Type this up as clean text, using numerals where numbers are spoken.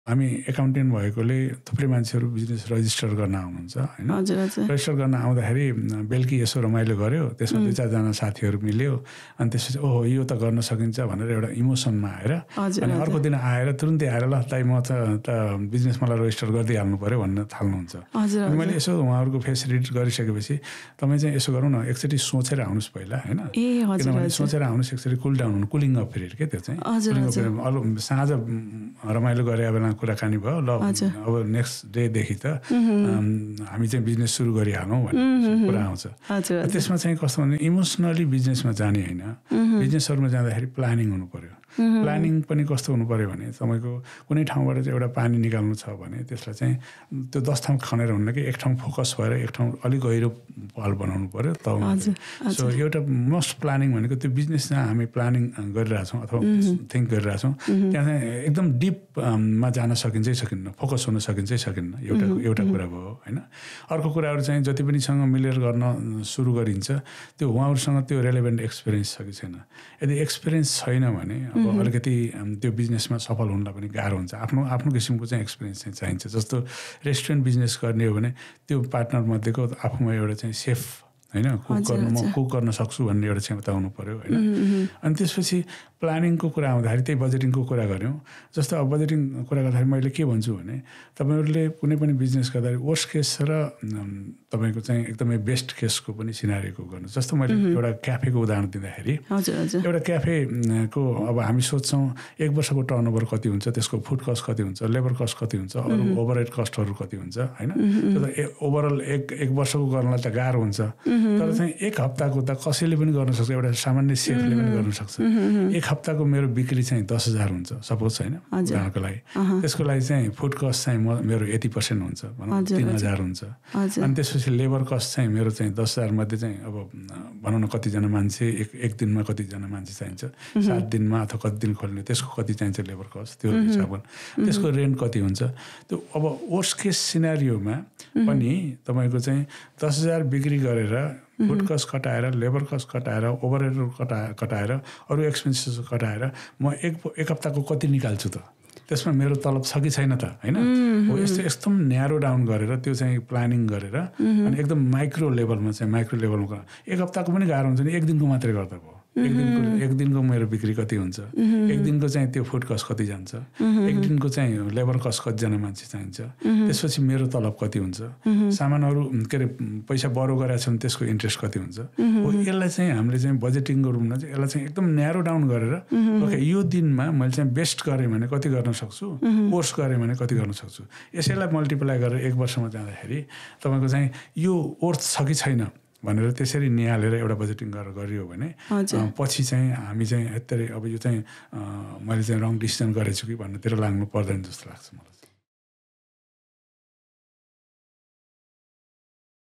हामी एकाउन्टेन्ट भएकोले थुप्रै मान्छेहरू बिजनेस रजिस्टर गर्न आउनुहुन्छ हैन। रजिस्टर गर्न आउँदाखेरि बेलुकी यसो रमाइलो गर्यो, त्यसमा 2-4 जना साथीहरू मिल्यो, अनि त्यसपछि ओहो यो त गर्न सकिन्छ भनेर एउटा इमोसनमा आएर अनि अर्को दिन आएर तुरुन्तै आएर ल दाइ म त बिजनेस मलाई रजिस्टर गर्दै हाल्नु पर्यो भन्न थाल्नुहुन्छ। अनि मैले यसो उहाँहरूको फेस रिड गरिसकेपछि तपाईँ चाहिँ यसो गरौँ न, एकचोटि सोचेर आउनुहोस् पहिला हैन, किनभने सोचेर आउनुहोस्, एकचोटि कुल डाउन हुनु, कुलिङ अफ पिरियड के त्यो चाहिँ साँझ रमाइलो गरे बेला कुराकानी भयो ल अब नेक्स्ट डेदेखि त हामी चाहिँ बिजनेस सुरु गरिहालौँ भन्ने कुरा आउँछ। त्यसमा चाहिँ कस्तो भने इमोसनली बिजनेसमा जाने होइन, बिजनेसहरूमा जाँदाखेरि प्लानिङ हुनु पर्यो। प्लानिङ पनि कस्तो हुनु पर्यो भने तपाईँको कुनै ठाउँबाट चाहिँ एउटा पानी निकाल्नु छ भने त्यसलाई चाहिँ त्यो 10 ठाउँ खनेर हुन्न कि एक ठाउँ फोकस भएर एक ठाउँ अलिक गहिरो पाल बनाउनु पर्यो तब। सो एउटा मोस्ट प्लानिङ भनेको त्यो बिजनेस जहाँ हामी प्लानिङ गरिरहेछौँ अथवा थिङ्क गरिरहेछौँ त्यहाँ चाहिँ एकदम डिपमा जान सकिन्छै सकिन्न, फोकस हुन सकिन्छै सकिन्न, एउटा कुरा भयो होइन। अर्को कुराहरू चाहिँ जति पनि सँग मिलेर गर्न सुरु गरिन्छ त्यो उहाँहरूसँग त्यो रेलेभेन्ट एक्सपिरियन्स छ कि छैन। यदि एक्सपिरियन्स छैन भने अब अलिकति त्यो बिजनेसमा सफल हुनलाई पनि गाह्रो हुन्छ। आफ्नो किसिमको चाहिँ एक्सपिरियन्स चाहिँ चाहिन्छ। जस्तो रेस्टुरेन्ट बिजनेस गर्ने हो भने त्यो पार्टनर मध्येको आफूमा एउटा चाहिँ सेफ होइन, कुक गर्न सक्छु भन्ने एउटा क्षमता हुनु पर्यो होइन। अनि त्यसपछि प्लानिङको कुरा आउँदाखेरि त्यही बजेटिङको कुरा गऱ्यौँ। जस्तो अब बजेटिङ कुरा गर्दाखेरि मैले के भन्छु भने तपाईँहरूले कुनै पनि बिजनेस गर्दाखेरि वर्स्ट केस र तपाईँको चाहिँ एकदमै बेस्ट केसको पनि सिनारीको गर्नु। जस्तो मैले एउटा क्याफेको उदाहरण दिँदाखेरि एउटा क्याफेको अब हामी सोध्छौँ 1 वर्षको टर्नओभर कति हुन्छ, त्यसको फुड कस्ट कति हुन्छ, लेबर कस्ट कति हुन्छ, अरू ओभरहेड कस्टहरू कति हुन्छ होइन। ओभरअल एक वर्षको गर्नलाई त गाह्रो हुन्छ, तर चाहिँ 1 हप्ताको त कसैले पनि गर्न सक्छ, एउटा सामान्य सेफले पनि गर्न सक्छ। 1 हप्ताको मेरो बिक्री चाहिँ 10,000 हुन्छ सपोज होइन उदाहरणको लागि, त्यसको लागि चाहिँ फुड कस्ट चाहिँ मेरो 80% हुन्छ भनौँ 3,000 हुन्छ। अनि त्यसपछि लेबर कस्ट चाहिँ मेरो चाहिँ 10,000 मध्ये चाहिँ अब भनौँ न कतिजना मान्छे एक दिनमा कतिजना मान्छे चाहिन्छ, 7 दिनमा अथवा कति दिन खोल्ने त्यसको कति चाहिन्छ लेबर कस्ट, त्यो हिसाबले त्यसको रेन्ट कति हुन्छ। त्यो अब वर्स्ट केस सिनारियोमा पनि तपाईँको चाहिँ 10,000 बिक्री गरेर फुड कस्ट कटाएर, लेबर कस्ट कटाएर, ओभरहेडहरू कटाएर, अरू एक्सपेन्सेस कटाएर म एक हप्ताको कति निकाल्छु त, त्यसमा मेरो तलब छ कि छैन त होइन। हो यस्तो एकदम न्यारो डाउन गरेर त्यो चाहिँ प्लानिङ गरेर अनि एकदम माइक्रो लेभलमा 1 हप्ताको पनि गाह्रो हुन्छ नि, 1 दिनको मात्रै गर्दा भयो। एक दिनको मेरो बिक्री कति हुन्छ, 1 दिनको चाहिँ त्यो फुड कस्ट कति जान्छ, 1 दिनको चाहिँ लेबर कस्ट कतिजना मान्छे चाहिन्छ, त्यसपछि मेरो तलब कति हुन्छ, सामानहरू के अरे पैसा बरो गरेका छन् त्यसको इन्ट्रेस्ट कति हुन्छ। हो यसलाई चाहिँ हामीले चाहिँ बजेटिङको रूपमा चाहिँ यसलाई चाहिँ एकदम न्यारो डाउन गरेर ओके यो दिनमा मैले चाहिँ बेस्ट गरेँ भने कति गर्न सक्छु, वर्स्ट गरेँ भने कति गर्न सक्छु, यसैलाई मल्टिप्लाई गरेर 1 वर्षमा जाँदाखेरि तपाईँको चाहिँ यो वर्थ छ कि छैन भनेर त्यसरी निहालेर एउटा बजेटिङ गरेर गरियो भने पछि चाहिँ हामी चाहिँ यत्तै अब यो चाहिँ मैले चाहिँ रङ डिसिजन गरेछु कि भन्नेतिर लाग्नु पर्दैन जस्तो लाग्छ मलाई।